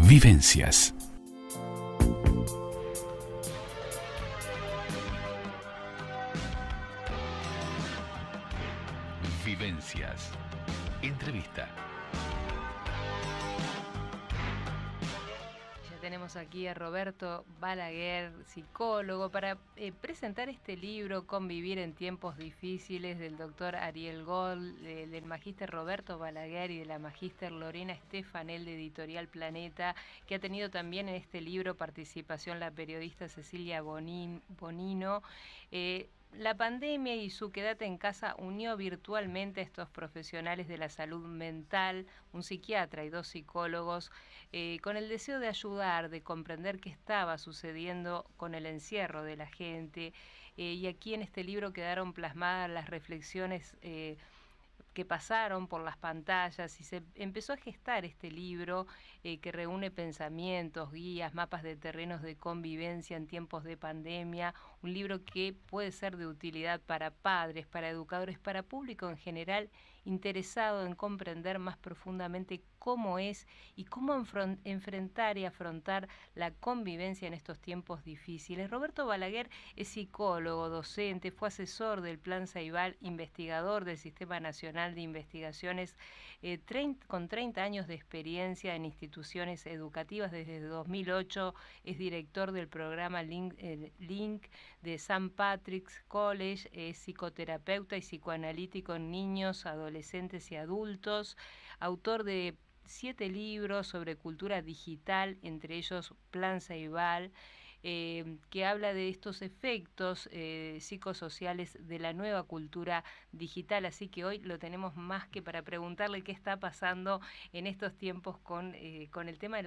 Vivencias. Vivencias. Entrevista. Tenemos aquí a Roberto Balaguer, psicólogo, para presentar este libro, Convivir en tiempos difíciles, del doctor Ariel Gold, del magíster Roberto Balaguer y de la magíster Lorena Stefanel de Editorial Planeta, que ha tenido también en este libro participación la periodista Cecilia Bonino. La pandemia y su quédate en casa unió virtualmente a estos profesionales de la salud mental, un psiquiatra y 2 psicólogos, con el deseo de ayudar, de comprender qué estaba sucediendo con el encierro de la gente. Y aquí en este libro quedaron plasmadas las reflexiones que pasaron por las pantallas y se empezó a gestar este libro que reúne pensamientos, guías, mapas de terrenos de convivencia en tiempos de pandemia, un libro que puede ser de utilidad para padres, para educadores, para público en general interesado en comprender más profundamente cómo es y cómo enfrentar y afrontar la convivencia en estos tiempos difíciles. Roberto Balaguer es psicólogo, docente, fue asesor del Plan Ceibal, investigador del Sistema Nacional de Investigaciones, con 30 años de experiencia en instituciones educativas desde 2008, es director del programa Link de St. Patrick's College, es psicoterapeuta y psicoanalítico en niños, adolescentes y adultos, autor de 7 libros sobre cultura digital, entre ellos Plan Ceibal, que habla de estos efectos psicosociales de la nueva cultura digital. Así que hoy lo tenemos más que para preguntarle qué está pasando en estos tiempos con el tema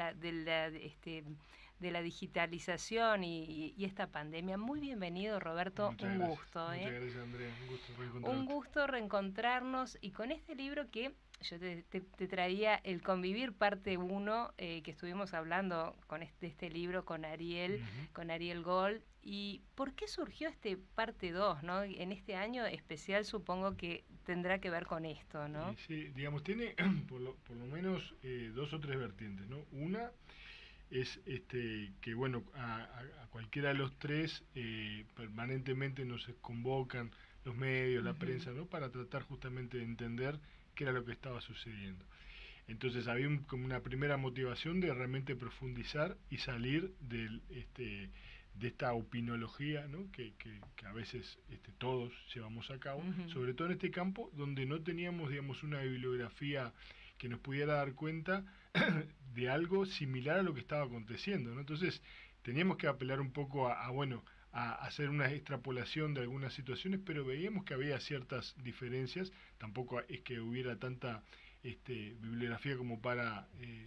de la digitalización y esta pandemia. Muy bienvenido, Roberto. Muchas un gracias. gusto. Muchas gracias, Andrea. Un gusto reencontrarte. Un gusto reencontrarnos y con este libro que yo te traía, El Convivir, parte 1, que estuvimos hablando con este libro con Ariel, con Ariel Gold. ¿Y por qué surgió este parte 2, ¿no? En este año especial supongo que tendrá que ver con esto, ¿no? Sí, digamos, tiene por lo menos 2 o 3 vertientes, ¿no? Una es que, bueno, a cualquiera de los 3 permanentemente nos convocan los medios, la prensa, ¿no? Para tratar justamente de entender qué era lo que estaba sucediendo. Entonces había como una primera motivación de realmente profundizar y salir de esta opinología, ¿no? que a veces todos llevamos a cabo, sobre todo en este campo donde no teníamos, digamos, una bibliografía que nos pudiera dar cuenta de algo similar a lo que estaba aconteciendo, ¿no? Entonces teníamos que apelar un poco a hacer una extrapolación de algunas situaciones, pero veíamos que había ciertas diferencias. Tampoco es que hubiera tanta bibliografía como para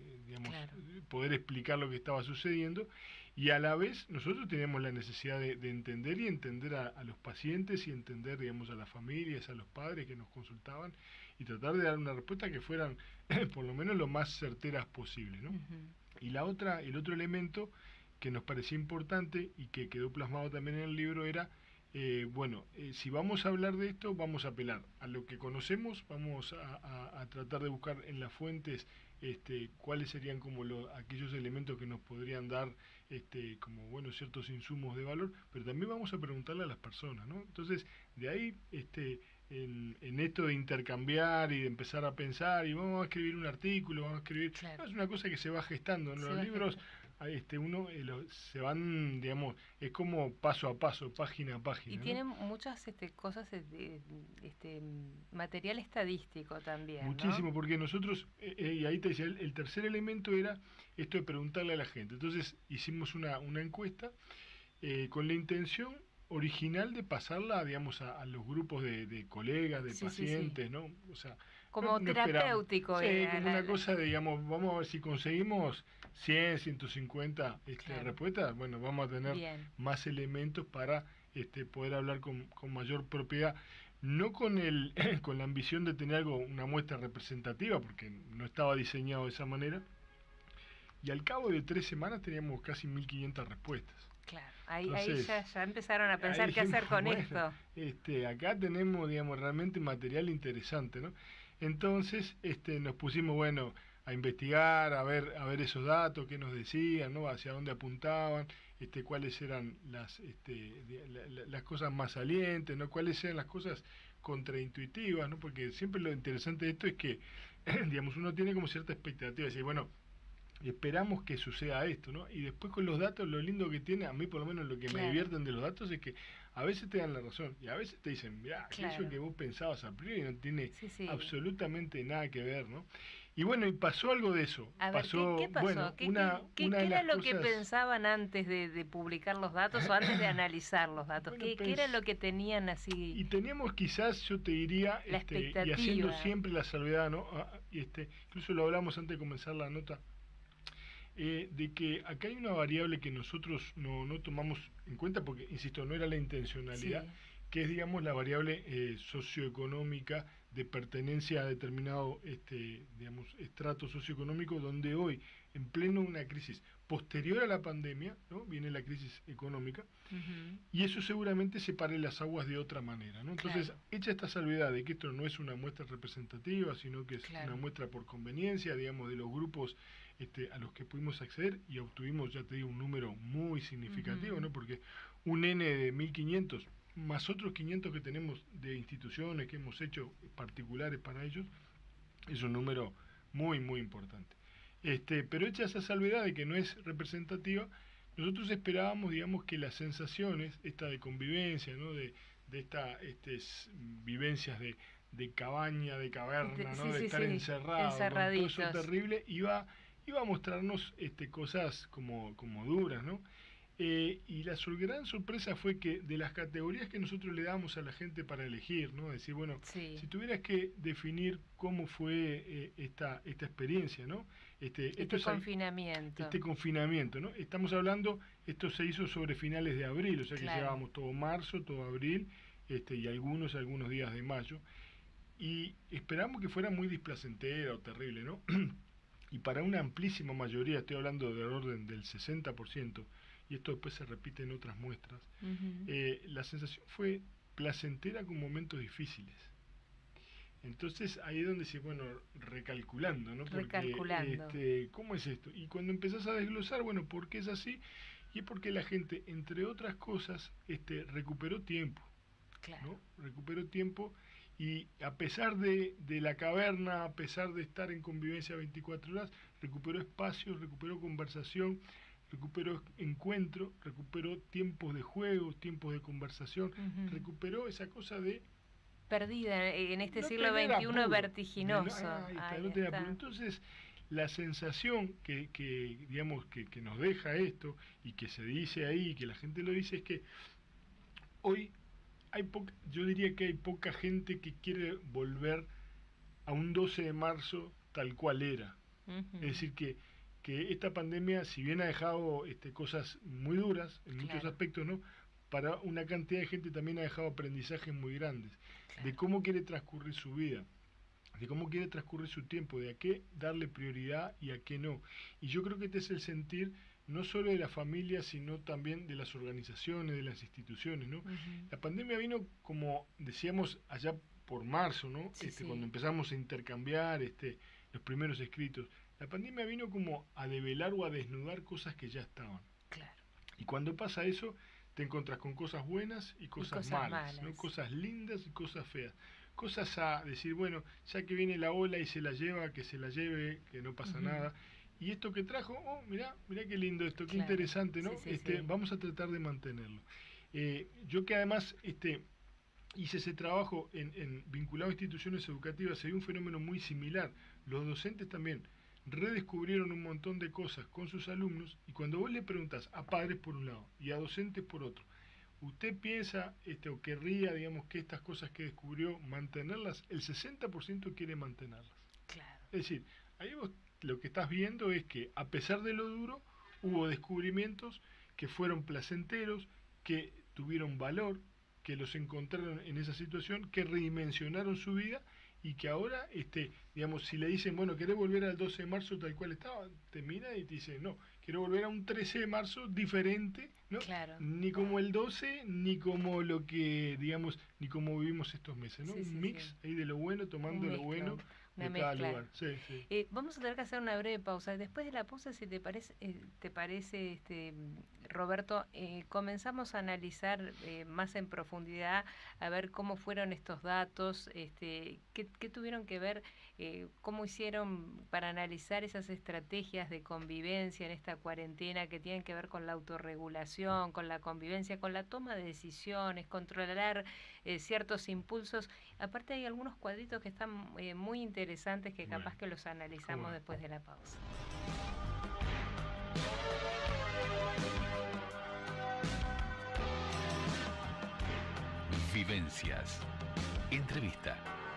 poder explicar lo que estaba sucediendo, y a la vez nosotros teníamos la necesidad de entender y entender a los pacientes y entender, digamos, a las familias, a los padres que nos consultaban, y tratar de dar una respuesta que fueran por lo menos lo más certeras posible, ¿no? Y el otro elemento que nos parecía importante y que quedó plasmado también en el libro era, si vamos a hablar de esto, vamos a apelar a lo que conocemos, vamos a tratar de buscar en las fuentes cuáles serían como aquellos elementos que nos podrían dar como, bueno, ciertos insumos de valor, pero también vamos a preguntarle a las personas, ¿no? Entonces, de ahí en esto de intercambiar y de empezar a pensar, y vamos a escribir un artículo, vamos a escribir, no, es una cosa que se va gestando, ¿no? Los libros se van, digamos, es como paso a paso, página a página, y ¿no? tienen muchas cosas material estadístico también, muchísimo, ¿no? porque nosotros, y ahí te decía, el tercer elemento era esto de preguntarle a la gente. Entonces hicimos una encuesta con la intención original de pasarla, digamos, a los grupos de colegas, de pacientes, ¿no? O sea, como terapéutico. Como una cosa de, digamos, vamos a ver si conseguimos 100, 150 respuestas. Bueno, vamos a tener más elementos para poder hablar con mayor propiedad. No con con la ambición de tener una muestra representativa, porque no estaba diseñado de esa manera. Y al cabo de 3 semanas teníamos casi 1500 respuestas. Claro, ahí ya empezaron a pensar qué hacer con esto. Acá tenemos, digamos, realmente material interesante, ¿no? Entonces nos pusimos, bueno, a investigar, a ver esos datos, qué nos decían, ¿no? Hacia dónde apuntaban, cuáles eran las cosas más salientes, ¿no? Cuáles eran las cosas contraintuitivas, ¿no? Porque siempre lo interesante de esto es que, digamos, uno tiene como cierta expectativa, de decir, bueno, esperamos que suceda esto, ¿no? Y después con los datos, lo lindo que tiene, a mí por lo menos lo que me divierten de los datos es que a veces te dan la razón y a veces te dicen, mirá, que eso que vos pensabas a priori no tiene absolutamente nada que ver, ¿no? Y bueno, y pasó algo de eso. A ver, ¿qué pasó? Bueno, ¿Qué una era lo cosas... que pensaban antes de publicar los datos o antes de analizar los datos? Bueno, ¿Qué era lo que tenían así? Y teníamos quizás, yo te diría, la expectativa. y haciendo siempre la salvedad, ¿no? Incluso lo hablamos antes de comenzar la nota, de que acá hay una variable que nosotros no tomamos en cuenta porque, insisto, no era la intencionalidad, que es, digamos, la variable socioeconómica de pertenencia a determinado, digamos, estrato socioeconómico, donde hoy, en pleno una crisis posterior a la pandemia, ¿no? Viene la crisis económica, y eso seguramente separe las aguas de otra manera, ¿no? Entonces, hecha esta salvedad de que esto no es una muestra representativa, sino que es una muestra por conveniencia, digamos, de los grupos a los que pudimos acceder, y obtuvimos, ya te digo, un número muy significativo, ¿no? Porque un N de 1500 más otros 500 que tenemos de instituciones que hemos hecho particulares para ellos, es un número muy, muy importante. Pero hecha esa salvedad de que no es representativa, nosotros esperábamos, digamos, que las sensaciones, esta de convivencia, ¿no? de estas vivencias de cabaña, de caverna, ¿no? De estar encerrado, con todo eso terrible, iba a mostrarnos cosas como duras, ¿no? Y la gran sorpresa fue que de las categorías que nosotros le damos a la gente para elegir, ¿no? Decir, bueno, si tuvieras que definir cómo fue esta experiencia, ¿no? Confinamiento. Este confinamiento, ¿no? Estamos hablando, esto se hizo sobre finales de abril, o sea que llevábamos todo marzo, todo abril, y algunos días de mayo, y esperamos que fuera muy displacentera o terrible, ¿no? Y para una amplísima mayoría, estoy hablando del orden del 60%, y esto después se repite en otras muestras, la sensación fue placentera con momentos difíciles. Entonces ahí es donde se, bueno, recalculando, ¿no? Porque, ¿cómo es esto? Y cuando empezás a desglosar, bueno, ¿por qué es así? Y es porque la gente, entre otras cosas, recuperó tiempo, ¿no? Recuperó tiempo, y a pesar de la caverna, a pesar de estar en convivencia 24 horas, recuperó espacios, recuperó conversación, recuperó encuentro, recuperó tiempos de juego, tiempos de conversación, recuperó esa cosa de... Perdida en este siglo XXI vertiginoso. Entonces, la sensación que digamos, que nos deja esto, y que se dice ahí, que la gente lo dice, es que hoy yo diría que hay poca gente que quiere volver a un 12 de marzo tal cual era. Es decir, que esta pandemia, si bien ha dejado cosas muy duras en muchos aspectos, ¿no? Para una cantidad de gente también ha dejado aprendizajes muy grandes de cómo quiere transcurrir su vida, de cómo quiere transcurrir su tiempo, de a qué darle prioridad y a qué no. Y yo creo que este es el sentir no solo de la familia, sino también de las organizaciones, de las instituciones, ¿no? La pandemia vino, como decíamos allá por marzo, ¿no? Cuando empezamos a intercambiar los primeros escritos. La pandemia vino como a develar o a desnudar cosas que ya estaban. Y cuando pasa eso, te encuentras con cosas buenas y cosas malas, ¿no? Cosas lindas y cosas feas. Cosas a decir, bueno, ya que viene la ola y se la lleva, que se la lleve, que no pasa nada. Y esto que trajo, mirá qué lindo esto, qué interesante, ¿no? Vamos a tratar de mantenerlo. Yo que además hice ese trabajo vinculado a instituciones educativas, se dio un fenómeno muy similar. Los docentes también redescubrieron un montón de cosas con sus alumnos, y cuando vos le preguntás a padres por un lado y a docentes por otro, ¿usted piensa o querría, digamos, que estas cosas que descubrió mantenerlas? El 60% quiere mantenerlas. Es decir, ahí vos lo que estás viendo es que, a pesar de lo duro, hubo descubrimientos que fueron placenteros, que tuvieron valor, que los encontraron en esa situación, que redimensionaron su vida y que ahora, digamos, si le dicen, bueno, ¿querés volver al 12 de marzo tal cual estaba? Te mira y te dice, no, quiero volver a un 13 de marzo diferente, ¿no? Claro. Ni como el 12, ni como lo que, digamos, ni como vivimos estos meses, ¿no? Sí, Un mix ahí de lo bueno, tomando lo bueno una de cada mezcla. lugar. Sí, sí. Vamos a tener que hacer una breve pausa. Después de la pausa, si te parece, Roberto, comenzamos a analizar más en profundidad, a ver cómo fueron estos datos, qué tuvieron que ver, cómo hicieron para analizar esas estrategias de convivencia en esta cuarentena que tienen que ver con la autorregulación, con la convivencia, con la toma de decisiones, controlar ciertos impulsos. Aparte hay algunos cuadritos que están muy interesantes que capaz que los analizamos después de la pausa. Vivencias. Entrevista.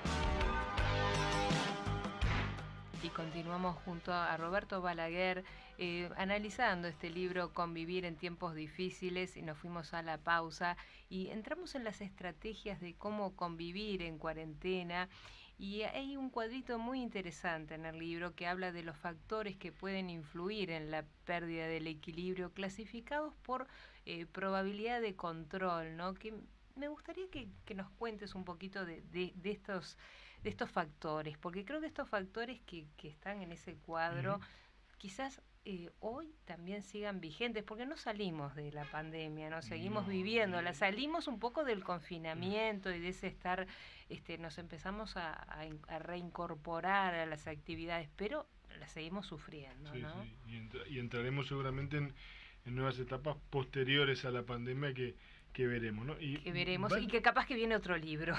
Y continuamos junto a Roberto Balaguer analizando este libro Convivir en tiempos difíciles, y nos fuimos a la pausa y entramos en las estrategias de cómo convivir en cuarentena. Y hay un cuadrito muy interesante en el libro que habla de los factores que pueden influir en la pérdida del equilibrio, clasificados por probabilidad de control, ¿no? Que me gustaría que nos cuentes un poquito de estos factores, porque creo que estos factores que están en ese cuadro quizás hoy también sigan vigentes, porque no salimos de la pandemia, no seguimos viviéndola, salimos un poco del confinamiento y de ese estar, nos empezamos a reincorporar a las actividades, pero las seguimos sufriendo, sí, ¿no? Sí. Y entraremos seguramente en nuevas etapas posteriores a la pandemia que veremos, ¿no? Que veremos, y que capaz que viene otro libro,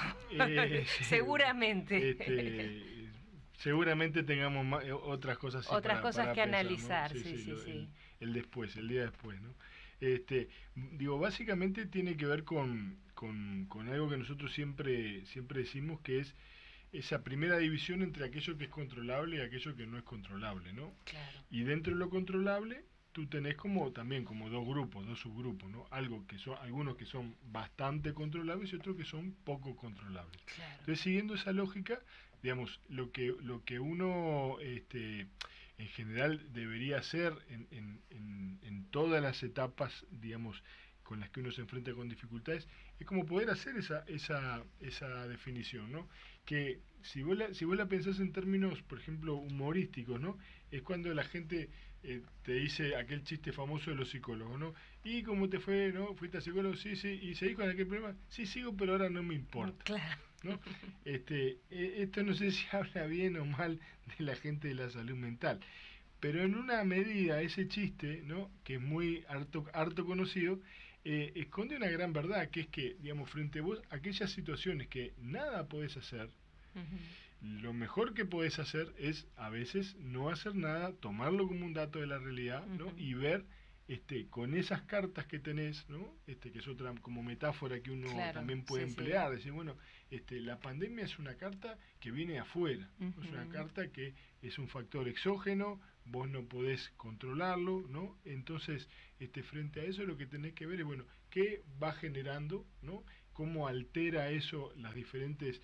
seguramente. Seguramente tengamos otras cosas para que pensar, analizar, ¿no? Sí. El después, el día después, ¿no? Digo, básicamente tiene que ver con algo que nosotros siempre decimos, que es esa primera división entre aquello que es controlable y aquello que no es controlable, ¿no? Claro. Y dentro de lo controlable tú tenés también como dos grupos, dos subgrupos, ¿no? Algunos que son bastante controlables y otros que son poco controlables. Claro. Entonces, siguiendo esa lógica, digamos, lo que uno en general debería hacer en todas las etapas, digamos, con las que uno se enfrenta con dificultades, es como poder hacer esa definición, ¿no? Que si vos la pensás en términos, por ejemplo, humorísticos, ¿no? Es cuando la gente te dice aquel chiste famoso de los psicólogos, ¿no? ¿Y cómo te fue, no? ¿Fuiste a psicólogo? Sí, ¿y seguís con aquel problema? Sí, sigo, pero ahora no me importa. Claro. ¿No? Esto no sé si habla bien o mal de la gente de la salud mental, pero en una medida ese chiste, ¿no? Que es muy harto conocido, esconde una gran verdad, que es que, digamos, frente a vos, aquellas situaciones que nada podés hacer, lo mejor que podés hacer es a veces no hacer nada, tomarlo como un dato de la realidad, ¿no? Y ver con esas cartas que tenés, ¿no? Que es otra como metáfora que uno también puede emplear, decir, bueno, la pandemia es una carta que viene de afuera, es una carta que es un factor exógeno, vos no podés controlarlo, ¿no? Entonces, frente a eso lo que tenés que ver es, bueno, qué va generando, ¿no? Cómo altera eso las diferentes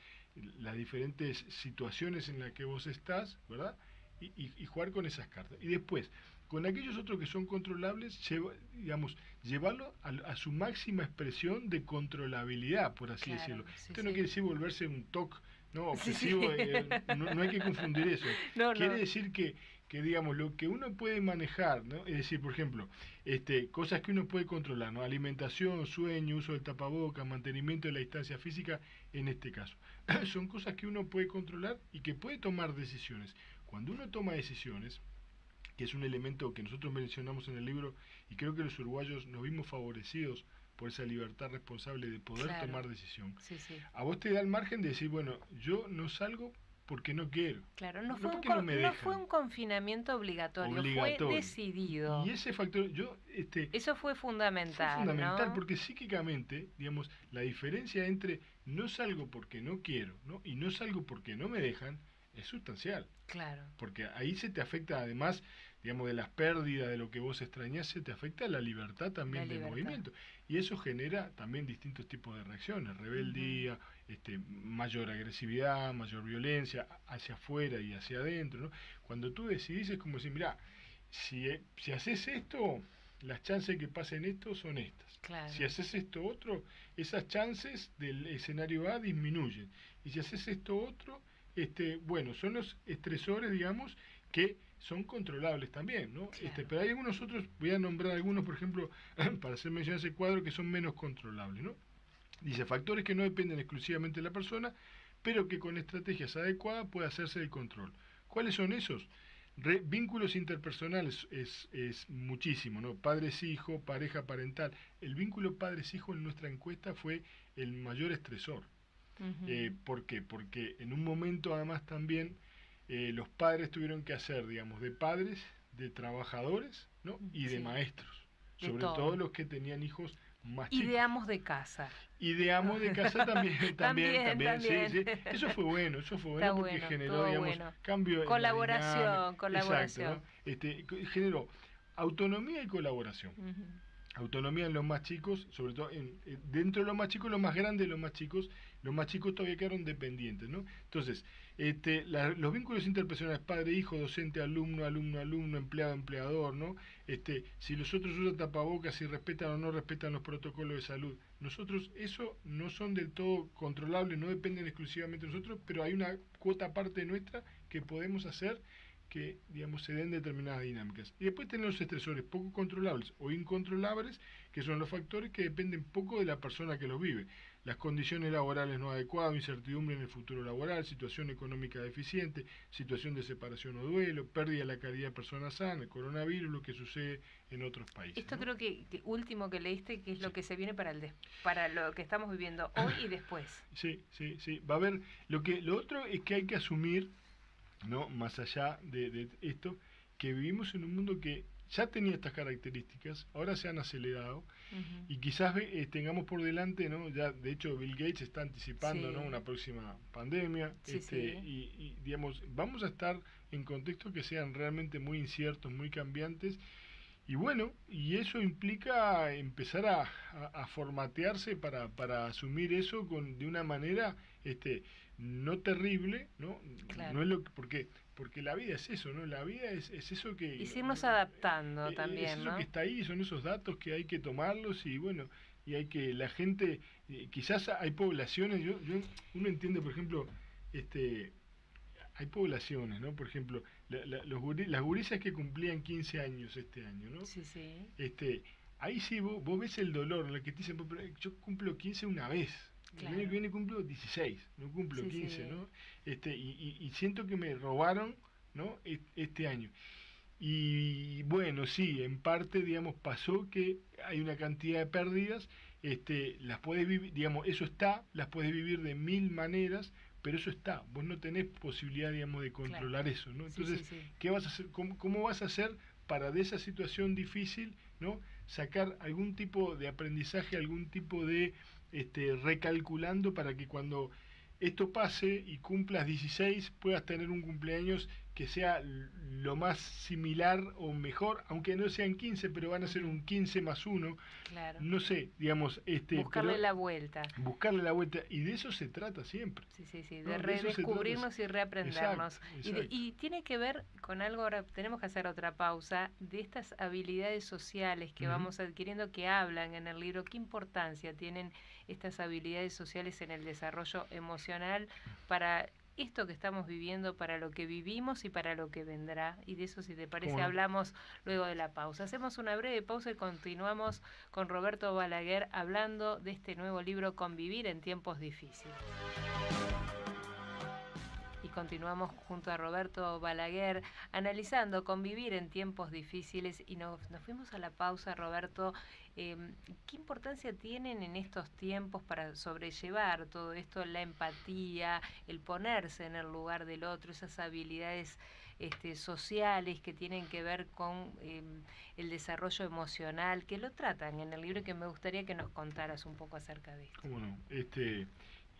situaciones en las que vos estás, ¿verdad? Y jugar con esas cartas. Y después, con aquellos otros que son controlables, llevarlo a su máxima expresión de controlabilidad, por así decirlo. Esto no quiere decir volverse un TOC, ¿no? Obsesivo, no hay que confundir eso. Quiere decir que digamos, lo que uno puede manejar, ¿no? Es decir, por ejemplo, cosas que uno puede controlar, ¿no? Alimentación, sueño, uso del tapabocas, mantenimiento de la distancia física, en este caso. Son cosas que uno puede controlar y que puede tomar decisiones. Cuando uno toma decisiones, que es un elemento que nosotros mencionamos en el libro, y creo que los uruguayos nos vimos favorecidos por esa libertad responsable de poder tomar decisión. A vos te da el margen de decir, bueno, yo no salgo porque no quiero. Claro, no fue un confinamiento obligatorio, fue decidido. Y ese factor, eso fue fundamental. Fue fundamental, ¿no? Porque psíquicamente, digamos, la diferencia entre no salgo porque no quiero, ¿no? Y no salgo porque no me dejan, es sustancial. Claro. Porque ahí se te afecta, además, digamos, de las pérdidas, de lo que vos extrañás, se te afecta la libertad también de movimiento. Y eso genera también distintos tipos de reacciones, rebeldía, mayor agresividad, mayor violencia, hacia afuera y hacia adentro, ¿no? Cuando tú decidís es como decir, mirá, si haces esto, las chances de que pasen esto son estas. Claro. Si haces esto otro, esas chances del escenario A disminuyen. Y si haces esto otro, bueno, son los estresores, digamos, que son controlables también, ¿no? Claro. Pero hay algunos otros, voy a nombrar algunos, por ejemplo, para hacer mención a ese cuadro, que son menos controlables, ¿no? Dice, factores que no dependen exclusivamente de la persona, pero que con estrategias adecuadas puede hacerse el control. ¿Cuáles son esos? Vínculos interpersonales es muchísimo, ¿no? Padres-hijo, pareja parental. El vínculo padres-hijo en nuestra encuesta fue el mayor estresor. ¿Por qué? Porque en un momento además también los padres tuvieron que hacer, digamos, de padres, de trabajadores, ¿no? Y de maestros. Sobre todo los que tenían hijos más chicos. Y de amos de casa. Y de amos de casa también. Sí. Eso fue bueno porque generó, digamos, cambio colaboración. Exacto, ¿no? Generó autonomía y colaboración. Autonomía en los más chicos, sobre todo dentro de los más chicos, los más grandes, los más chicos todavía quedaron dependientes, ¿no? Entonces, los vínculos interpersonales, padre-hijo, docente-alumno, alumno-alumno, empleado-empleador, ¿no? Si los otros usan tapabocas, si respetan o no respetan los protocolos de salud. Nosotros, eso no son del todo controlables, no dependen exclusivamente de nosotros, pero hay una cuota parte nuestra que podemos hacer que, digamos, se den determinadas dinámicas. Y después tenemos los estresores poco controlables o incontrolables, que son los factores que dependen poco de la persona que los vive. Las condiciones laborales no adecuadas, incertidumbre en el futuro laboral, situación económica deficiente, situación de separación o duelo, pérdida de la calidad de persona sana, el coronavirus, lo que sucede en otros países. Esto, ¿no? Creo que último que leíste, que es lo que se viene para lo que estamos viviendo hoy y después. Sí. Va a haber, lo otro es que hay que asumir, ¿no? Más allá de esto, que vivimos en un mundo que ya tenía estas características, ahora se han acelerado, y quizás tengamos por delante, ¿no? Ya de hecho Bill Gates está anticipando, ¿no? Una próxima pandemia, y digamos, vamos a estar en contextos que sean realmente muy inciertos, muy cambiantes, y bueno, y eso implica empezar a formatearse para asumir eso de una manera no terrible, ¿no? Claro. No es lo que, porque la vida es eso, ¿no? La vida es eso que... Y irnos adaptando también, es eso, ¿no? que está ahí, son esos datos que hay que tomarlos y bueno, y hay que, la gente, quizás hay poblaciones, uno entiende, por ejemplo, hay poblaciones, ¿no? Por ejemplo, las gurisas que cumplían 15 años este año, ¿no? Sí. Ahí sí vos ves el dolor, en el que te dicen, yo cumplo 15 una vez. Claro. El año que viene cumplo 16, no cumplo 15, sí. ¿no? Y siento que me robaron, ¿no? Este año. Y bueno, sí, en parte, digamos, pasó que hay una cantidad de pérdidas, las puedes vivir, digamos, eso está, las puedes vivir de 1000 maneras, pero eso está, vos no tenés posibilidad, digamos, de controlar eso, ¿no? Entonces, ¿qué vas a hacer? ¿Cómo vas a hacer para de esa situación difícil, ¿no? Sacar algún tipo de aprendizaje, algún tipo de recalculando para que cuando esto pase y cumplas 16 puedas tener un cumpleaños que sea lo más similar o mejor, aunque no sean 15, pero van a ser un 15 más 1. Claro. No sé, digamos... buscarle la vuelta. Buscarle la vuelta, y de eso se trata siempre. Sí, de redescubrirnos y reaprendernos. Exacto. Y tiene que ver con algo, ahora tenemos que hacer otra pausa, de estas habilidades sociales que vamos adquiriendo, que hablan en el libro, qué importancia tienen estas habilidades sociales en el desarrollo emocional para esto que estamos viviendo, para lo que vivimos y para lo que vendrá. Y de eso, si te parece, hablamos luego de la pausa. Hacemos una breve pausa y continuamos con Roberto Balaguer hablando de este nuevo libro, Convivir en tiempos difíciles. Y continuamos junto a Roberto Balaguer analizando Convivir en tiempos difíciles, y nos fuimos a la pausa, Roberto. ¿Qué importancia tienen en estos tiempos para sobrellevar todo esto, la empatía, el ponerse en el lugar del otro, esas habilidades sociales que tienen que ver con el desarrollo emocional, que lo tratan en el libro, y que me gustaría que nos contaras un poco acerca de esto? ¿Cómo no?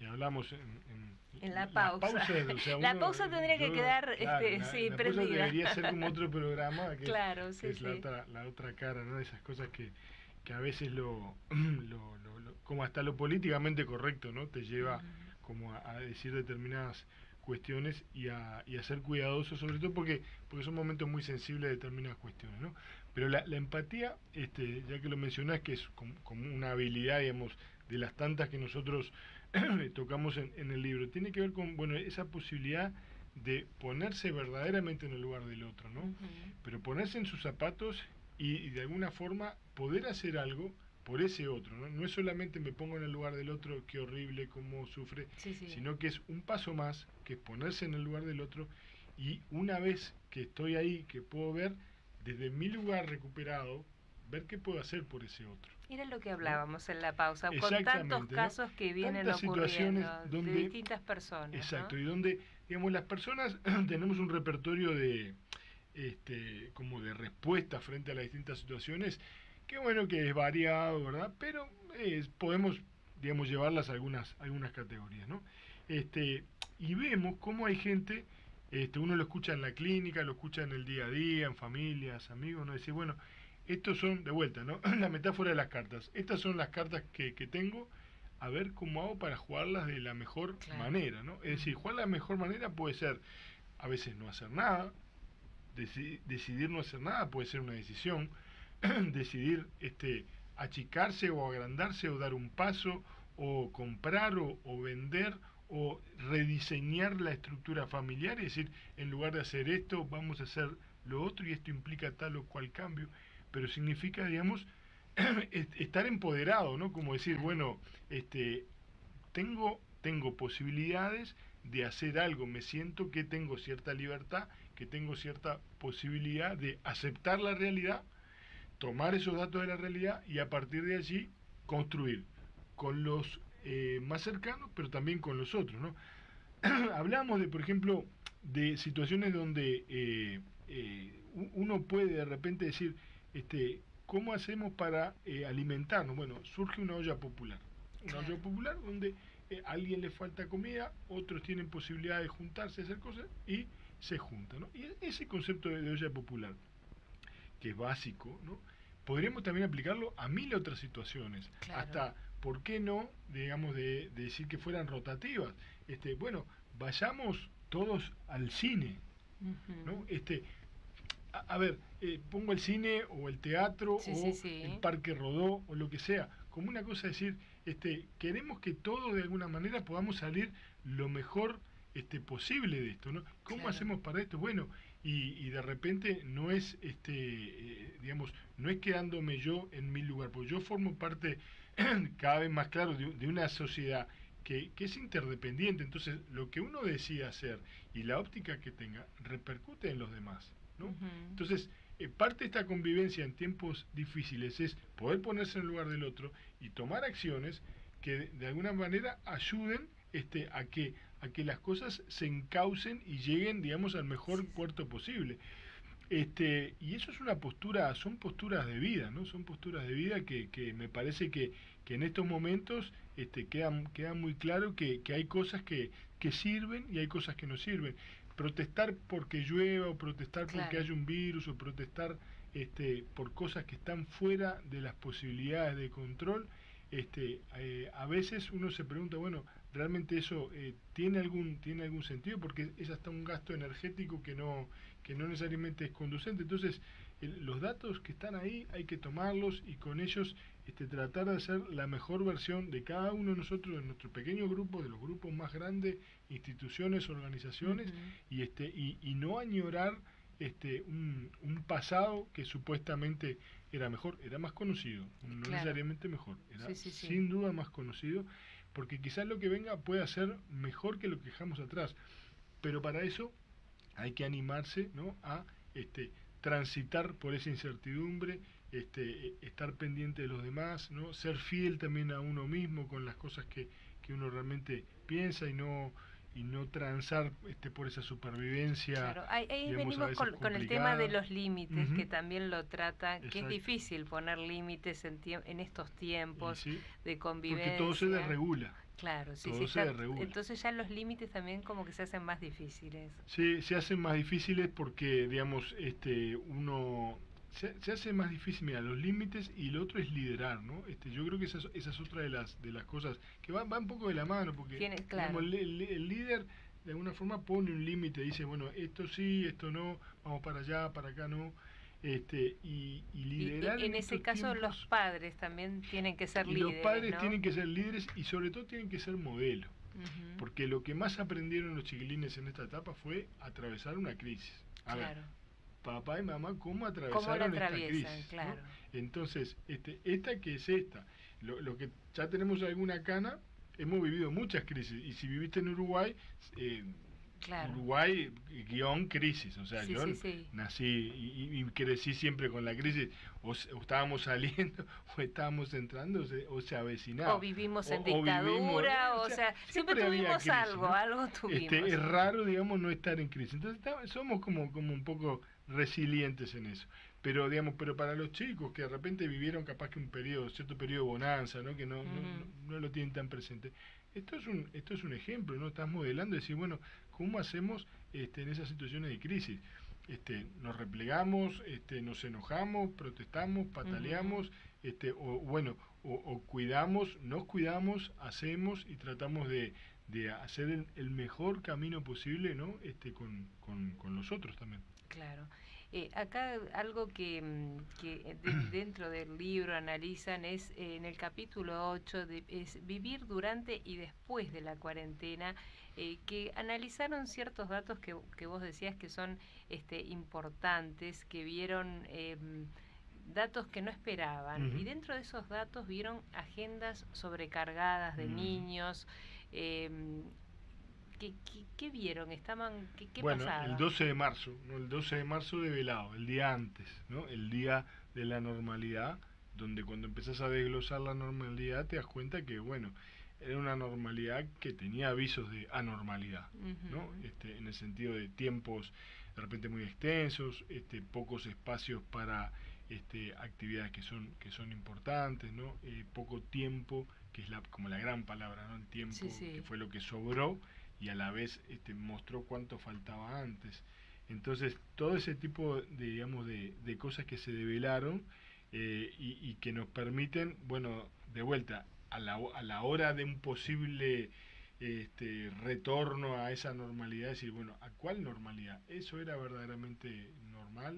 hablamos en la pausa. O sea, la pausa tendría que quedar claro, sí, la prendida. pausa debería ser como otro programa, que, claro, sí, que es sí. la otra cara, ¿no? Esas cosas que a veces como hasta lo políticamente correcto, ¿no? Te lleva como a decir determinadas cuestiones y a ser cuidadoso, sobre todo porque son momentos muy sensibles de determinadas cuestiones, ¿no? Pero la empatía, ya que lo mencionás, que es como una habilidad, digamos, de las tantas que nosotros tocamos en el libro, tiene que ver con, bueno, esa posibilidad de ponerse verdaderamente en el lugar del otro, ¿no? Pero ponerse en sus zapatos y de alguna forma poder hacer algo por ese otro, ¿no? No es solamente me pongo en el lugar del otro, qué horrible, cómo sufre, sí. sino que es un paso más, que es ponerse en el lugar del otro, y una vez que estoy ahí, que puedo ver desde mi lugar recuperado, ver qué puedo hacer por ese otro. Era lo que hablábamos, ¿no? En la pausa, con tantos casos, ¿no? Que vienen tantas ocurriendo donde, de distintas personas. Exacto, ¿no? Y donde, digamos, las personas tenemos un repertorio de como de respuesta frente a las distintas situaciones, que bueno, que es variado, ¿verdad? Pero podemos, digamos, llevarlas a algunas categorías, ¿no? Y vemos cómo hay gente, uno lo escucha en la clínica, lo escucha en el día a día, en familias, amigos, ¿no? Decir, bueno, estos son, de vuelta, ¿no? La metáfora de las cartas. Estas son las cartas que tengo, a ver cómo hago para jugarlas de la mejor manera, ¿no? Es decir, jugar de la mejor manera puede ser, a veces no hacer nada, decidir no hacer nada puede ser una decisión, decidir achicarse o agrandarse o dar un paso o comprar o vender o rediseñar la estructura familiar, es decir, en lugar de hacer esto vamos a hacer lo otro y esto implica tal o cual cambio, pero significa, digamos, estar empoderado, ¿no? Como decir, bueno, tengo posibilidades de hacer algo, me siento que tengo cierta libertad, que tengo cierta posibilidad de aceptar la realidad, tomar esos datos de la realidad y a partir de allí construir con los más cercanos, pero también con los otros, ¿no? Hablamos de, por ejemplo, de situaciones donde uno puede de repente decir, ¿cómo hacemos para alimentarnos? Bueno, surge una olla popular. Una olla popular donde a alguien le falta comida, otros tienen posibilidad de juntarse, hacer cosas y se juntan, ¿no? Y ese concepto de olla popular, que es básico, ¿no? Podríamos también aplicarlo a mil otras situaciones. Hasta, ¿por qué no, digamos, de decir que fueran rotativas? Bueno, vayamos todos al cine, ¿no? A ver, pongo el cine o el teatro el Parque Rodó o lo que sea, como una cosa de decir, queremos que todos de alguna manera podamos salir lo mejor posible de esto, ¿no? ¿Cómo hacemos para esto? Bueno, y de repente no es, digamos, no es quedándome yo en mi lugar, porque yo formo parte cada vez más claro de una sociedad que es interdependiente, entonces lo que uno decida hacer y la óptica que tenga repercute en los demás, ¿no? Entonces, parte de esta convivencia en tiempos difíciles es poder ponerse en el lugar del otro y tomar acciones que de alguna manera ayuden a que las cosas se encaucen y lleguen, digamos, al mejor puerto posible. Y eso es una postura, son posturas de vida, ¿no? Son posturas de vida que me parece que en estos momentos queda muy claro que hay cosas que sirven y hay cosas que no sirven. Protestar porque llueva o protestar porque haya un virus o protestar por cosas que están fuera de las posibilidades de control, a veces uno se pregunta, bueno, ¿realmente eso tiene algún sentido? Porque es hasta un gasto energético que no necesariamente es conducente. Entonces, los datos que están ahí hay que tomarlos y con ellos tratar de hacer la mejor versión de cada uno de nosotros, de nuestro pequeño grupo, de los grupos más grandes, instituciones, organizaciones, y no añorar un pasado que supuestamente era mejor, era más conocido, no necesariamente mejor, era sin duda más conocido, porque quizás lo que venga pueda ser mejor que lo que dejamos atrás, pero para eso hay que animarse, ¿no?, a transitar por esa incertidumbre, estar pendiente de los demás, ¿no?, ser fiel también a uno mismo con las cosas que uno realmente piensa y no transar por esa supervivencia. Claro, ahí venimos con el tema de los límites, que también lo trata, que es difícil poner límites en estos tiempos de convivencia. Porque todo se desregula. Claro, sí, sí, todo se desregula. entonces ya los límites también como que se hacen más difíciles. Se hacen más difíciles porque, digamos, se hace más difícil, mira, los límites, y lo otro es liderar, ¿no? Yo creo que esa es otra de las cosas que va un poco de la mano, porque, digamos, Claro. el líder de alguna forma pone un límite, dice, bueno, esto sí, esto no, vamos para allá, para acá no, y liderar En en ese estos caso los tiempos, padres también tienen que ser y los líderes, padres ¿no? tienen que ser líderes y sobre todo tienen que ser modelo. Ujú. Porque lo que más aprendieron los chiquilines en esta etapa fue atravesar una crisis. A ver, Claro. papá y mamá, ¿cómo ¿Cómo la atravesaron esta atraviesan? crisis? ¿No? Claro. Entonces, esta que es esta, lo que ya tenemos alguna cana, hemos vivido muchas crisis. Y si viviste en Uruguay, eh, Claro. Uruguay guión crisis, o sea, Sí, yo sí, sí. nací y crecí siempre con la crisis, o estábamos saliendo, o estábamos entrando, o se avecinaba. O vivimos en O vivimos, dictadura, o sea, siempre había tuvimos crisis, algo, ¿no? algo tuvimos. Es raro, digamos, no estar en crisis. Entonces somos como un poco resilientes en eso. Pero, digamos, pero para los chicos que de repente vivieron capaz que cierto periodo de bonanza, ¿no? Que no lo tienen tan presente. Esto es un ejemplo, ¿no? Estás modelando y decir, bueno, ¿cómo hacemos en esas situaciones de crisis? Nos replegamos, nos enojamos, protestamos, pataleamos, o bueno, o cuidamos, nos cuidamos, hacemos y tratamos de hacer el mejor camino posible, ¿no? Con los otros también. Claro. Acá algo que dentro del libro analizan es en el capítulo 8, es vivir durante y después de la cuarentena, que analizaron ciertos datos que vos decías que son importantes, que vieron datos que no esperaban. Y dentro de esos datos vieron agendas sobrecargadas de niños. ¿Qué vieron? ¿Qué Bueno, pasaba? el 12 de marzo, ¿no? El 12 de marzo develado, el día antes, ¿no? El día de la normalidad, donde cuando empezás a desglosar la normalidad te das cuenta que, bueno, era una normalidad que tenía avisos de anormalidad, ¿no? En el sentido de tiempos de repente muy extensos, pocos espacios para actividades que son importantes, ¿no? Poco tiempo, que es como la gran palabra, ¿no? El tiempo, Sí, sí. que fue lo que sobró, y a la vez mostró cuánto faltaba antes. Entonces, todo ese tipo de, digamos, de cosas que se develaron, y que nos permiten, bueno, de vuelta, a la hora de un posible retorno a esa normalidad, decir, bueno, ¿a cuál normalidad? ¿Eso era verdaderamente normal?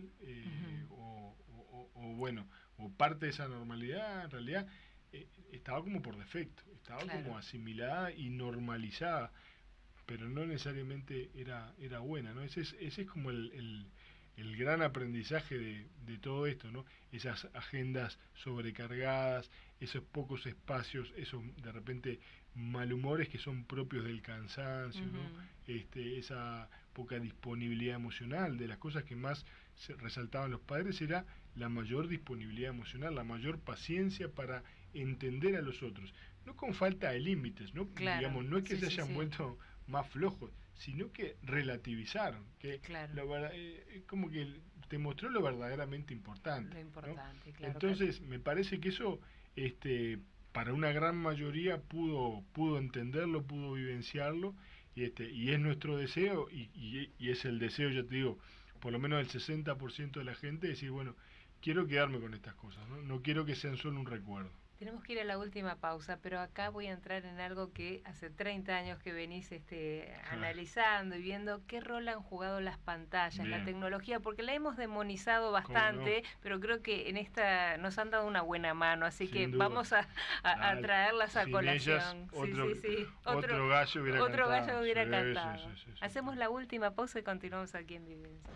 Bueno, o parte de esa normalidad, en realidad, estaba como por defecto, estaba Claro. como asimilada y normalizada, pero no necesariamente era buena, ¿no? Ese es como el gran aprendizaje de todo esto, ¿no? Esas agendas sobrecargadas, esos pocos espacios, esos de repente malhumores que son propios del cansancio, ¿no? Esa poca disponibilidad emocional. De las cosas que más resaltaban los padres era la mayor disponibilidad emocional, la mayor paciencia para entender a los otros, no con falta de límites, ¿no? Claro. Digamos, no es que Sí, se sí, hayan sí. vuelto más flojos, sino que relativizaron, que Claro. como que te mostró lo verdaderamente importante, Lo ¿no? importante, claro. Entonces, me parece que eso, para una gran mayoría pudo entenderlo, pudo vivenciarlo, y es nuestro deseo, y es el deseo, ya te digo, por lo menos del 60% de la gente, decir, bueno, quiero quedarme con estas cosas, ¿no? No quiero que sean solo un recuerdo. Tenemos que ir a la última pausa, pero acá voy a entrar en algo que hace 30 años que venís analizando y viendo qué rol han jugado las pantallas, Bien. la tecnología, porque la hemos demonizado bastante, no? pero creo que en esta nos han dado una buena mano, así Sin que duda. vamos a traerlas a Sin colación. ellas, Sí. Otro gallo hubiera otro cantado. gallo hubiera Sí, cantado. sí. Hacemos la última pausa y continuamos aquí en Vivencia.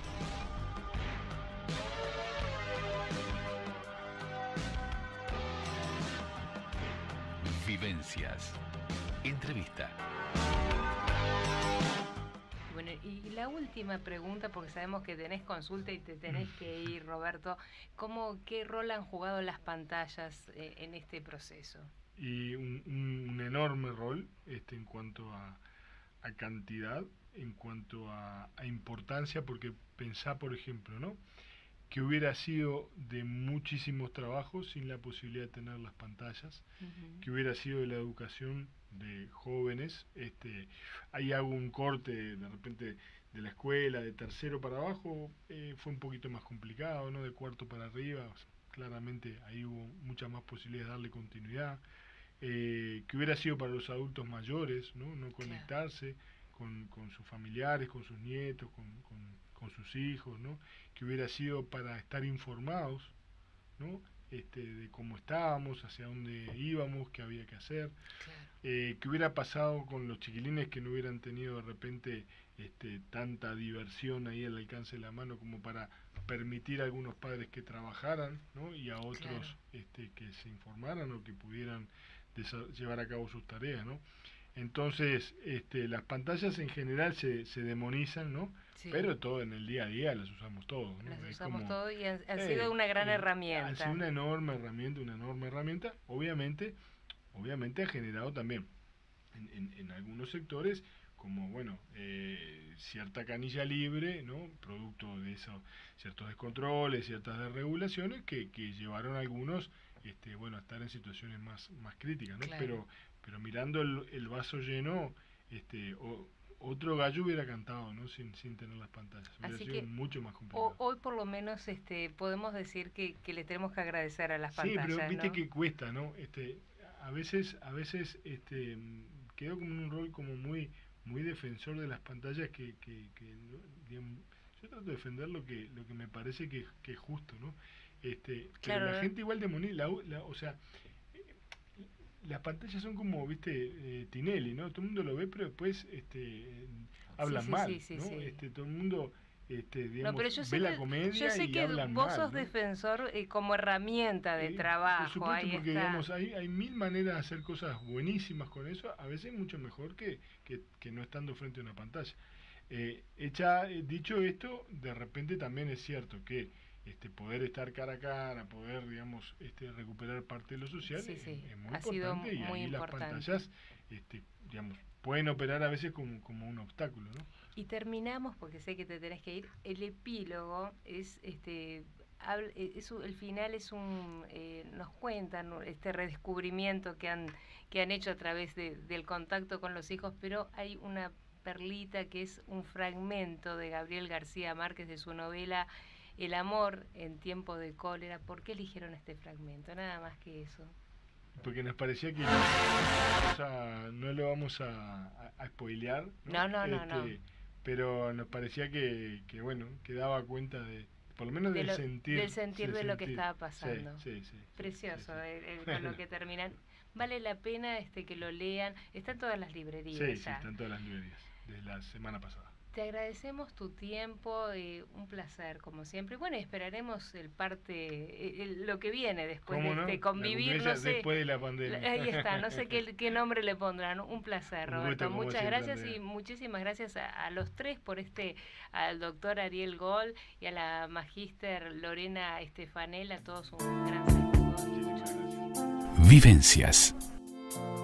Vivencias. Entrevista. Bueno, y la última pregunta, porque sabemos que tenés consulta y te tenés que ir, Roberto, ¿qué rol han jugado las pantallas en este proceso? Y un enorme rol en cuanto a cantidad, en cuanto a importancia, porque pensá, por ejemplo, ¿no? que hubiera sido de muchísimos trabajos sin la posibilidad de tener las pantallas, que hubiera sido de la educación de jóvenes. Ahí hago un corte de repente de la escuela, de tercero para abajo, fue un poquito más complicado, ¿no? De cuarto para arriba, o sea, claramente ahí hubo muchas más posibilidades de darle continuidad. Que hubiera sido para los adultos mayores, no conectarse con sus familiares, con sus nietos, con sus hijos, ¿no? Que hubiera sido para estar informados, ¿no? De cómo estábamos, hacia dónde íbamos, qué había que hacer. Claro. Que hubiera pasado con los chiquilines que no hubieran tenido de repente tanta diversión ahí al alcance de la mano como para permitir a algunos padres que trabajaran, ¿no? Y a otros claro. Que se informaran o que pudieran llevar a cabo sus tareas, ¿no? Entonces, las pantallas en general se demonizan, ¿no? Sí. Pero todo en el día a día las usamos todos, ¿no? Las usamos todos y han sido una gran herramienta. Ha sido una enorme herramienta. Obviamente ha generado también en algunos sectores como, bueno, cierta canilla libre, ¿no? Producto de eso, ciertos descontroles, ciertas desregulaciones que llevaron a algunos bueno, a estar en situaciones más críticas, ¿no? Claro. Pero mirando el vaso lleno, otro gallo hubiera cantado, ¿no? Sin tener las pantallas. Hubiera Así sido que mucho más complicado. Hoy por lo menos podemos decir que le tenemos que agradecer a las pantallas. Sí, pero viste, ¿no? que cuesta, ¿no? A veces quedo como en un rol como muy defensor de las pantallas que digamos, yo trato de defender lo que me parece que es justo, ¿no? Claro. Pero la gente igual demoniza, o sea, las pantallas son como, viste, Tinelli, ¿no? Todo el mundo lo ve, pero después hablan mal, ¿no? Sí. Todo el mundo digamos, pero yo ve la comedia yo sé y que hablan vos mal, sos ¿no? defensor como herramienta de trabajo. Por supuesto, ahí porque está. digamos, hay mil maneras de hacer cosas buenísimas con eso, a veces mucho mejor que no estando frente a una pantalla. Dicho esto, de repente también es cierto que poder estar cara a cara, poder, digamos, recuperar parte de lo social es muy importante, y ahí las pantallas, digamos, pueden operar a veces como un obstáculo, ¿no? Y terminamos, porque sé que te tenés que ir, el epílogo es el final es nos cuentan este redescubrimiento que han hecho a través del contacto con los hijos, pero hay una perlita que es un fragmento de Gabriel García Márquez de su novela El amor en tiempo de cólera. ¿Por qué eligieron este fragmento? Nada más que eso. Porque nos parecía que no lo vamos a spoilear, ¿no? No. Pero nos parecía que bueno, que daba cuenta de, por lo menos del sentir de lo que estaba pasando. Sí. Precioso, con lo que terminan. Vale la pena que lo lean. Está en todas las librerías. Sí, está en todas las librerías, desde la semana pasada. Te agradecemos tu tiempo, un placer como siempre. Bueno, esperaremos lo que viene después de no? convivir, no sé. Después de la pandemia. Ahí está, no sé qué nombre le pondrán. Un placer, Roberto. Muchas gracias, Andrea. Y muchísimas gracias a los tres por al doctor Ariel Gol y a la magíster Lorena Estefanel, a todos un gran saludo. Vivencias.